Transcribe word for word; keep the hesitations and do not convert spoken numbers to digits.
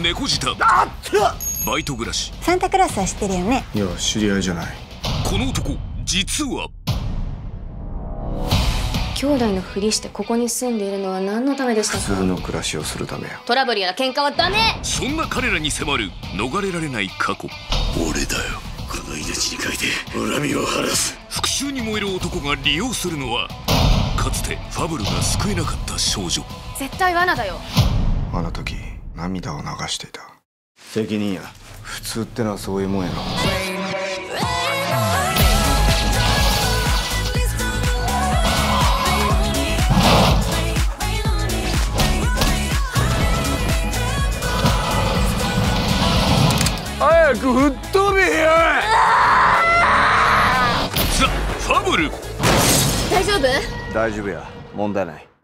猫舌バイト暮らし。 サンタクロースは知ってるよね。 いや、知り合いじゃない。 この男実は兄弟のふりしてここに住んでいるのは何のためでしたか？ 普通の暮らしをするためよ。 トラブルや喧嘩はダメ。 そんな彼らに迫る逃れられない過去。 俺だよ、この命にかいて恨みを晴らす。 復讐に燃える男が利用するのはかつてファブルが救えなかった少女。 絶対罠だよ。 あの時涙を流していた。責任や。普通ってのはそういうもんやろ。早く吹っ飛べよ。 ザ・ファブル。 大丈夫？ 大丈夫や、問題ない。